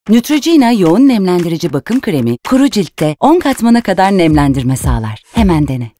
Neutrogena yoğun nemlendirici bakım kremi, kuru ciltte 10 katmana kadar nemlendirme sağlar. Hemen dene.